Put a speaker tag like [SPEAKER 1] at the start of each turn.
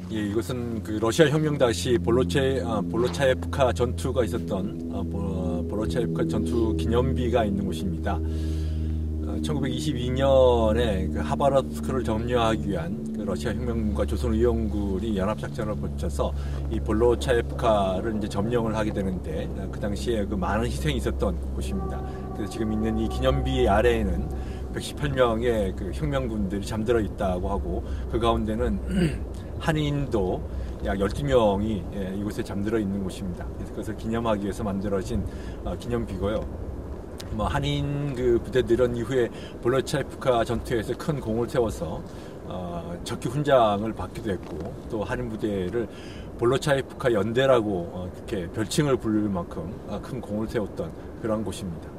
[SPEAKER 1] 예, 이것은 그 러시아 혁명 당시 볼로차예프카 전투가 있었던 볼로차예프카 전투 기념비가 있는 곳입니다. 1922년에 그 하바rov스크를 점령하기 위한 그 러시아 혁명군과 조선의용군이 연합작전을 벌쳐서 이 볼로차예프카를 이제 점령을 하게 되는데 그 당시에 그 많은 희생이 있었던 곳입니다. 그래서 지금 있는 이 기념비 아래에는 118명의 그 혁명군들이 잠들어 있다고 하고 그 가운데는 한인도 약 12명이 이곳에 잠들어 있는 곳입니다. 그래서 그것을 기념하기 위해서 만들어진 기념비고요. 한인 그 부대들은 이후에 볼로차예프카 전투에서 큰 공을 세워서 적기 훈장을 받기도 했고 또 한인 부대를 볼로차예프카 연대라고 그렇게 별칭을 부를 만큼 큰 공을 세웠던 그런 곳입니다.